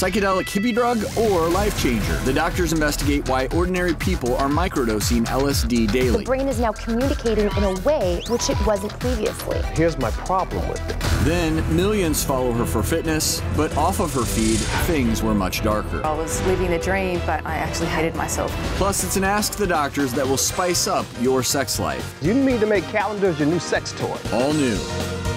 psychedelic hippie drug, or life changer? The doctors investigate why ordinary people are microdosing LSD daily. The brain is now communicating in a way which it wasn't previously. Here's my problem with it. Then millions follow her for fitness, but off of her feed, things were much darker. I was living the dream, but I actually hated myself. Plus, it's an Ask the Doctors that will spice up your sex life. You need to make calendars your new sex toy. All new.